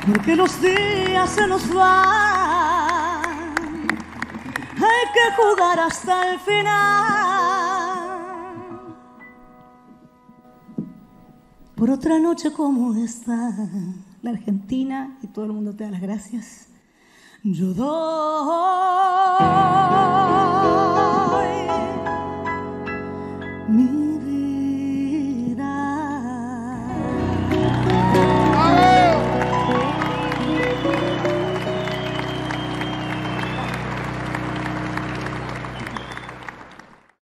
porque los días se nos van, hay que jugar hasta el final, por otra noche como esta. La Argentina y todo el mundo te da las gracias. Yo doy